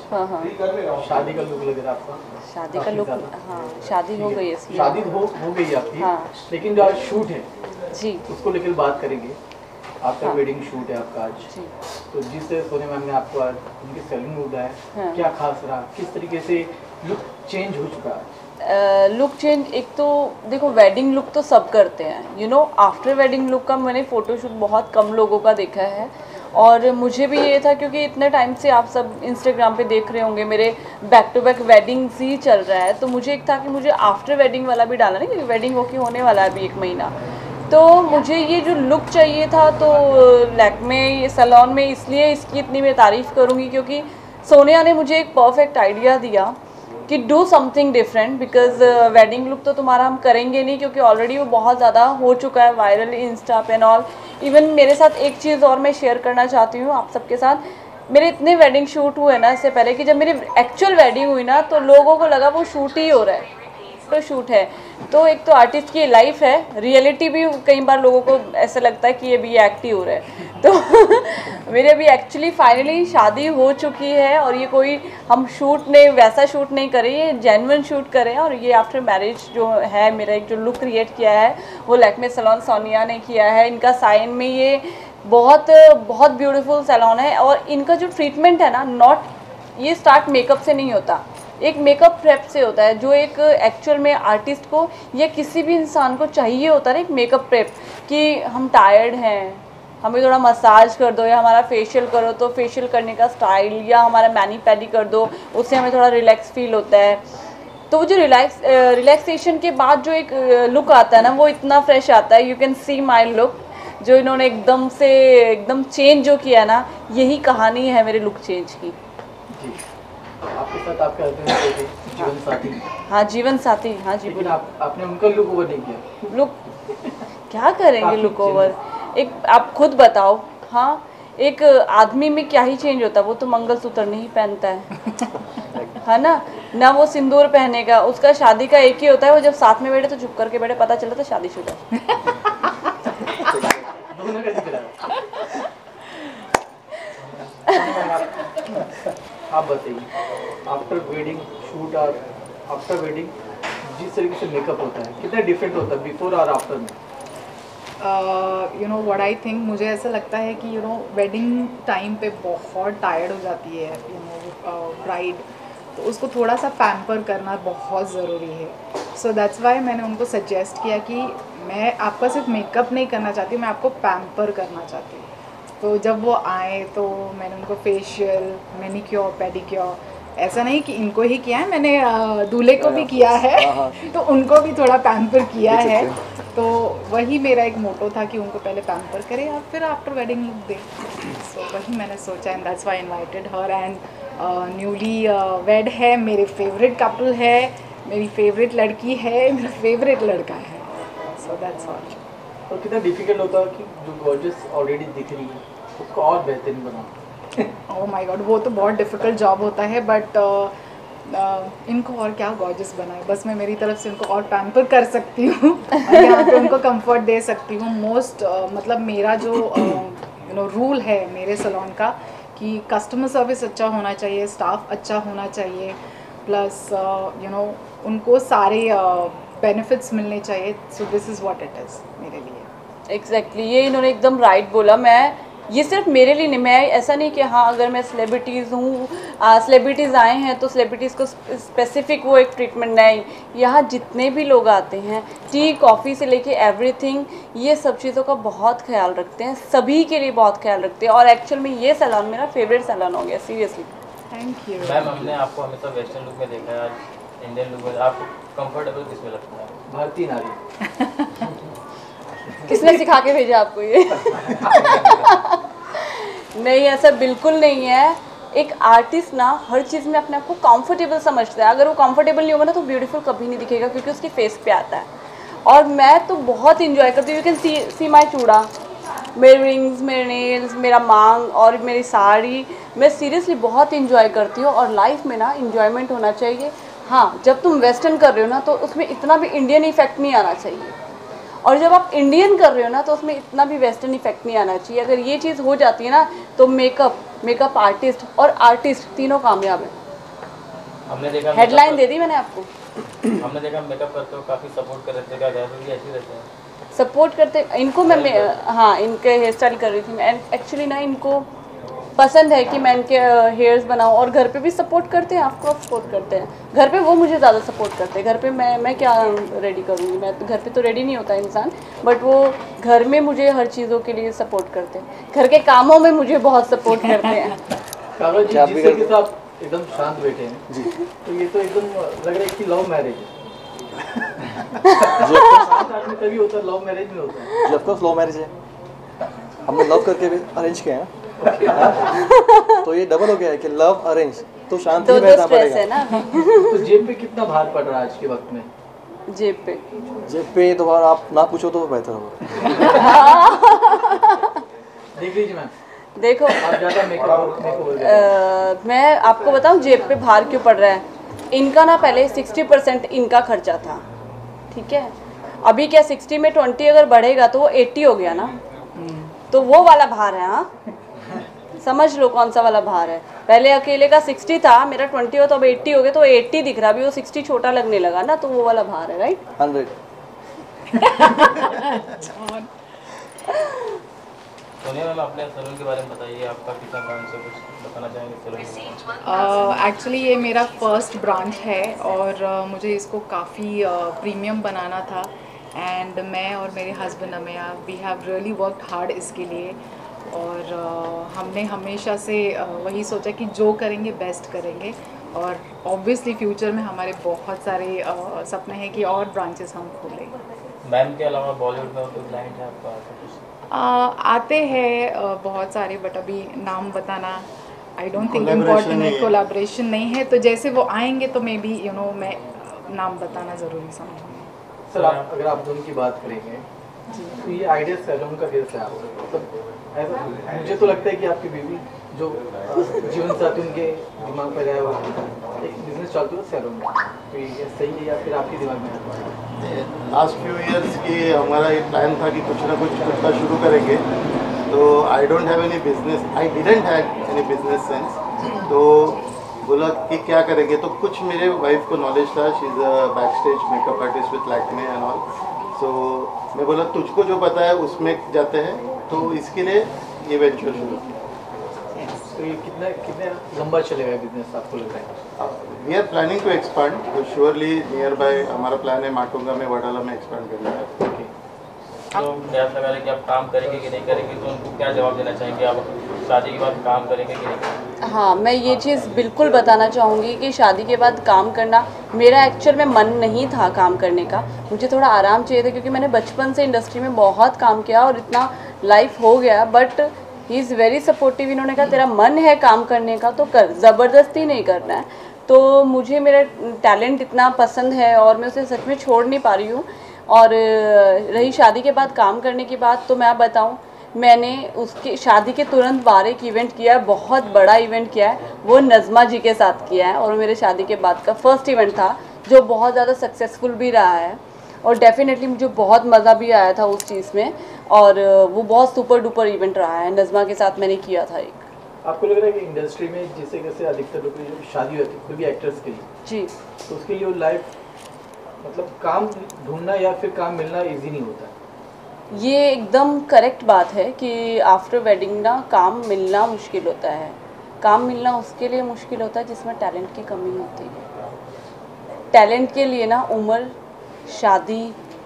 हाँ हाँ। शादी का लुक लग रहा है आपका? शादी का लुक, हाँ शादी हो गई है इसकी। शादी हो गई है आपकी। हाँ। लेकिन जो आज शूट है जी उसको लेकर बात करेंगे। आफ्टर हाँ। वेडिंग शूट है आपका आज। जी। तो जिस तरह सोने मैम ने आपको आज उनकी सैलून में बुलाया, हाँ। क्या खास रहा, किस तरीके से लुक चेंज हो चुका है? लुक चेंज, एक तो देखो वेडिंग लुक तो सब करते हैं, you know after wedding look का मैंने फ़ोटोशूट बहुत कम लोगों का देखा है। और मुझे भी ये था क्योंकि इतने टाइम से आप सब इंस्टाग्राम पे देख रहे होंगे मेरे बैक टू बैक वेडिंग्स ही चल रहा है, तो मुझे एक था कि मुझे आफ्टर वेडिंग वाला भी डालना, नहीं क्योंकि वेडिंग होने वाला है अभी 1 महीना। तो मुझे ये जो लुक चाहिए था, तो लैक्मे सैलून में इसलिए इसकी इतनी मैं तारीफ़ करूँगी क्योंकि सोनिया ने मुझे एक परफेक्ट आइडिया दिया कि do something different, because wedding look तो तुम्हारा हम करेंगे नहीं क्योंकि ऑलरेडी वो बहुत ज़्यादा हो चुका है वायरल इंस्टा पे एंड ऑल। इवन मेरे साथ एक चीज़ और मैं शेयर करना चाहती हूँ आप सबके साथ, मेरे इतने वेडिंग शूट हुए ना इससे पहले कि जब मेरी एक्चुअल वेडिंग हुई ना तो लोगों को लगा वो शूट ही हो रहा है, तो शूट है। तो एक तो आर्टिस्ट की लाइफ है, रियलिटी भी कई बार लोगों को ऐसा लगता है कि ये भी एक्ट ही हो रहा है। तो मेरे अभी एक्चुअली फाइनली शादी हो चुकी है और ये कोई हम शूट नहीं, वैसा शूट नहीं करे, ये जेन्युइन शूट करें। और ये आफ्टर मैरिज जो है मेरा एक जो लुक क्रिएट किया है वो लैक्मे सैलून सोनिया ने किया है। इनका साइन में ये बहुत बहुत ब्यूटीफुल सैलून है और इनका जो ट्रीटमेंट है ना, नॉट ये स्टार्ट मेकअप से नहीं होता, एक मेकअप प्रेप से होता है, जो एक एक्चुअल में आर्टिस्ट को या किसी भी इंसान को चाहिए होता है ना, एक मेकअप प्रेप कि हम टायर्ड हैं, हमें थोड़ा मसाज कर दो या हमारा फेशियल करो, तो फेशियल करने का स्टाइल या हमारा मैनी पैडी कर दो, उससे हमें थोड़ा रिलैक्स फील होता है। तो वो जो रिलैक्सेशन के बाद जो एक लुक आता है ना, वो इतना फ्रेश आता है। You can see my look, जो इन्होंने एकदम चेंज जो किया ना, यही कहानी है मेरे लुक चेंज की। जी। आपके साथ आपके हस्बैंड जीवन साथी। हाँ जीवन साथी, हाँ जी। लेकिन आपने उनका लुक ओवर नहीं किया। लुक क्या करेंगे लुक ओवर, एक आप खुद बताओ। हाँ एक आदमी में क्या ही चेंज होता है, वो तो मंगलसूत्र नहीं पहनता है ना वो सिंदूर पहनेगा, उसका शादी का एक ही होता है, वो जब साथ में बैठे तो चुप करके बैठे, पता चला तो शादीशुदा। आप बताइए आफ्टर वेडिंग शूट और आफ्टर वेडिंग जिस तरीके से मेकअप होता है कितना डिफरेंट होता है बिफोर और आफ्टर में? You know what I think, मुझे ऐसा लगता है कि वेडिंग टाइम पे बहुत टायर्ड हो जाती है ब्राइड, तो उसको थोड़ा सा पैम्पर करना बहुत ज़रूरी है। सो दैट्स वाई मैंने उनको सजेस्ट किया कि मैं आपका सिर्फ मेकअप नहीं करना चाहती, मैं आपको पैम्पर करना चाहती हूँ। तो जब वो आए तो मैंने उनको फेशियल, मैनिक्योर, पेडिक्योर, ऐसा नहीं कि इनको ही किया है, मैंने दूल्हे को भी किया है तो उनको भी थोड़ा पैम्पर किया है। तो वही मेरा एक मोटो था कि उनको पहले पैम्पर करें और फिर आफ्टर वेडिंग लुक दें। सो वही मैंने सोचा and that's why invited her. And newly wed है, मेरे फेवरेट कपल है, मेरी फेवरेट लड़की है, मेरा फेवरेट लड़का है। So that's all. तो कितना डिफिकल्ट होता है कि जो गॉर्जियस ऑलरेडी दिख रही है उसको और बेहतरीन बनाना? ओह माय गॉड, वो तो बहुत डिफ़िकल्ट जॉब होता है, बट इनको और क्या गॉर्जियस बनाए, बस मैं मेरी तरफ से उनको और पैम्पर कर सकती हूँ और यहाँ पे उनको कंफर्ट दे सकती हूँ। मोस्ट मतलब मेरा जो रूल है मेरे सैलून का कि कस्टमर सर्विस अच्छा होना चाहिए, स्टाफ अच्छा होना चाहिए, प्लस उनको सारे बेनिफिट्स मिलने चाहिए। So this is what it is मेरे लिए। एग्जैक्टली ये इन्होंने एकदम राइट बोला। मैं ये सिर्फ मेरे लिए नहीं, मैं ऐसा नहीं कि हाँ अगर मैं सेलिब्रिटीज़ हूँ, सेलिब्रिटीज़ आए हैं तो सेलिब्रिटीज़ को स्पेसिफिक वो एक ट्रीटमेंट नहीं, यहाँ जितने भी लोग आते हैं टी कॉफ़ी से लेके एवरीथिंग, ये सब चीज़ों का बहुत ख्याल रखते हैं, सभी के लिए बहुत ख्याल रखते हैं। और एक्चुअल में ये सैलून मेरा फेवरेट सैलून हो गया, सीरियसली। Thank you ma'am. हमने आपको हमेशा वेस्टर्न लुक में देखा है, आज इंडियन लुक में, आपको कंफर्टेबल किसमें लगता है? भारतीय नारी। किसने सिखा के भेजा आपको ये? नहीं ऐसा बिल्कुल नहीं है। एक आर्टिस्ट ना हर चीज़ में अपने आप को कंफर्टेबल समझता है, अगर वो कंफर्टेबल नहीं होगा ना तो ब्यूटीफुल कभी नहीं दिखेगा क्योंकि उसकी फेस पे आता है। और मैं तो बहुत इंजॉय करती हूँ, यू कैन सी माई चूड़ा, मेरे रिंग्स, मेरे नेल्स, मेरा मांग और मेरी साड़ी, मैं सीरियसली बहुत इंजॉय करती हूँ। और लाइफ में ना इंजॉयमेंट होना चाहिए। हाँ जब तुम वेस्टर्न कर रहे हो ना तो उसमें इतना भी इंडियन इफेक्ट नहीं आना चाहिए, और जब आप इंडियन कर रहे हो ना तो उसमें इतना भी वेस्टर्न इफेक्ट नहीं आना चाहिए। अगर ये चीज़ हो जाती है ना तो मेकअप मेकअप आर्टिस्ट और आर्टिस्ट तीनों कामयाब है। हमने देखा हेडलाइन दे दी मैंने आपको। हमने देखा मेकअप करते हो काफ़ी सपोर्ट कर रहे थे, क्या घर पे भी ऐसे ही रहते हैं? सपोर्ट करते इनको मैं हाँ इनके हेयर स्टाइल कर रही थी मैं। एक्चुअली ना इनको पसंद है कि मैं इनके हेयर्स बनाऊँ, और घर पे भी सपोर्ट करते हैं, आपको सपोर्ट करते हैं। घर पे वो मुझे ज़्यादा सपोर्ट करते हैं। घर पे मैं क्या रेडी करूँगी, मैं तो घर पे तो रेडी नहीं होता इंसान, बट वो घर में मुझे हर चीज़ों के लिए सपोर्ट करते हैं। घर के कामों में मुझे बहुत सपोर्ट करते हैं। कागज जी, जिस तरीके से आप एकदम शांत बैठे हैं जी, तो ये तो एकदम लग रहा है कि लव मैरिज है। शांत आदमी तभी होता है, लव मैरिज में होता है। जी ऑफ कोर्स लव मैरिज है, हमने लव करके भी अरेंज किया है तो ये डबल हो गया है कि लव अरेंज, तो शांति में रहना पड़ेगा है ना। तो जेब पे कितना भार पड़ रहा है आज के वक्त में? जेब पे दोबारा आप ना पूछो तो बेहतर होगा। देख लीजिए मैम, देखो आप ज़्यादा मेकअप मैं आपको बताऊं जेब पे भार क्यों पड़ रहा है। इनका ना पहले 60% इनका खर्चा था, ठीक है। अभी क्या 60 में 20 अगर बढ़ेगा तो वो 80 हो गया ना, तो वो वाला भार है। हाँ समझ लो कौन सा वाला भार है। पहले अकेले का 60 था, मेरा 20 हो तो अब 80 हो गया, तो 80 दिख रहा, अभी वो 60 छोटा लगने लगा ना, तो वो वाला भार है। राइट 100। सोनिया मैम, अपने सैलून के बारे में बताइए, आपका कितना ब्रांच है, कुछ बताना चाहेंगे सैलून? एक्चुअली ये मेरा फर्स्ट ब्रांच है और मुझे इसको काफ़ी प्रीमियम बनाना था। एंड मैं और मेरे husband Ameya we have really worked hard इसके लिए। और हमने हमेशा से वही सोचा कि जो करेंगे बेस्ट करेंगे। और ऑब्वियसली फ्यूचर में हमारे बहुत सारे सपने हैं कि और ब्रांचेस हम खोलें। मैम के अलावा बॉलीवुड में कोई क्लाइंट है आपका? आते हैं बहुत सारे, बट अभी नाम बताना आई डोंट थिंक इम्पॉर्टेंट है, कोलैबोरेशन नहीं है। तो जैसे वो आएंगे तो मे बी मैं नाम बताना ज़रूरी समझूंगी। सर अगर आप दोनों की बात करेंगे तो ये आइडिया सैलून का कैसे आया? मतलब ऐसा मुझे तो लगता है कि आपकी बीवी जो जीवन साथी उनके दिमाग में रहा है एक बिजनेस चालू है सैलून में, तो ये सही है या फिर आपके दिमाग में है? लास्ट फ्यू इयर्स की हमारा ये प्लान था कि कुछ ना कुछ खुद का शुरू करेंगे। तो I don't have any business, I didn't have any business sense. तो बोला कि क्या करेंगे, तो कुछ मेरे वाइफ को नॉलेज था, she is a back stage makeup artist with Lakme and all. So मैं बोला तुझको जो पता है उसमें जाते हैं, तो इसके लिए ये वेंचर शुरू। तो ये कितना लंबा चलेगा बिजनेस आपको लग रहा है? We are planning to expand, तो श्योरली नियर बाय हमारा प्लान है माटुंगा में, वडाला में एक्सपांड करना है। ओके, तो प्रयास लगा रहे कि आप काम करेंगे कि नहीं करेंगे, तो उनको क्या जवाब देना चाहेंगे? आप शादी के बाद काम करेंगे कि नहीं करेंगे? हाँ, मैं ये चीज़ बिल्कुल बताना चाहूँगी कि शादी के बाद काम करना मेरा एक्चुअल में मन नहीं था काम करने का। मुझे थोड़ा आराम चाहिए था, क्योंकि मैंने बचपन से इंडस्ट्री में बहुत काम किया और इतना लाइफ हो गया। But he is very supportive. इन्होंने कहा तेरा मन है काम करने का तो कर, ज़बरदस्ती नहीं करना है। तो मुझे मेरा टैलेंट इतना पसंद है और मैं उसे सच में छोड़ नहीं पा रही हूँ। और रही शादी के बाद काम करने की बात, तो मैं बताऊँ, मैंने उसकी शादी के तुरंत बाद एक इवेंट किया है, बहुत बड़ा इवेंट किया है, वो नज़मा जी के साथ किया है। और मेरे शादी के बाद का फर्स्ट इवेंट था, जो बहुत ज़्यादा सक्सेसफुल भी रहा है। और डेफिनेटली मुझे बहुत मज़ा भी आया था उस चीज़ में, और वो बहुत सुपर डुपर इवेंट रहा है। नज़मा के साथ मैंने किया था एक। आपको लग रहा है कि इंडस्ट्री में जैसे कैसे अधिकतर लोग की जो शादी होती है कोई भी एक्टर्स की जी, तो उसके लिए वो लाइफ मतलब काम ढूंढना या फिर काम मिलना इजी नहीं होता? ये एकदम करेक्ट बात है कि आफ्टर वेडिंग ना काम मिलना मुश्किल होता है। काम मिलना उसके लिए मुश्किल होता है जिसमें टैलेंट की कमी होती है। टैलेंट के लिए ना उम्र, शादी,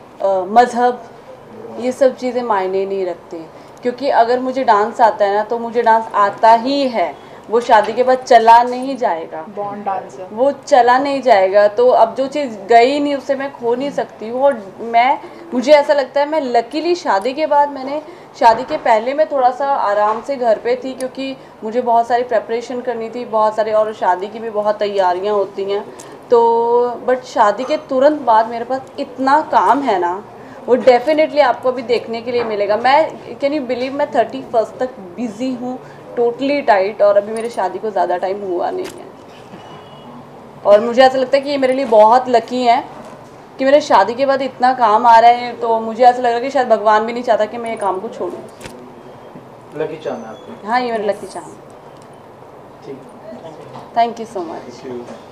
मज़हब, ये सब चीज़ें मायने नहीं रखती। क्योंकि अगर मुझे डांस आता है ना, तो मुझे डांस आता ही है, वो शादी के बाद चला नहीं जाएगा, बॉन्ड डांसर वो चला नहीं जाएगा। तो अब जो चीज़ गई नहीं उसे मैं खो नहीं सकती हूँ। और मुझे ऐसा लगता है मैं लकीली शादी के बाद, मैंने शादी के पहले मैं थोड़ा सा आराम से घर पे थी, क्योंकि मुझे बहुत सारी प्रेपरेशन करनी थी, बहुत सारे, और शादी की भी बहुत तैयारियाँ होती हैं। तो बट शादी के तुरंत बाद मेरे पास इतना काम है ना, वो डेफिनेटली आपको अभी देखने के लिए मिलेगा। मैं कैन यू बिलीव, मैं 31 तक बिज़ी हूँ, टोटली टाइट, और अभी मेरी शादी को ज़्यादा टाइम हुआ नहीं है। और मुझे ऐसा लगता है कि ये मेरे लिए बहुत लकी है कि मेरे शादी के बाद इतना काम आ रहा है। तो मुझे ऐसा लग रहा है कि शायद भगवान भी नहीं चाहता कि मैं ये काम को छोड़ूं। लकी चार्म है आपको? हाँ, ये मेरा लकी चार्म है। Thank you so much. Thank you.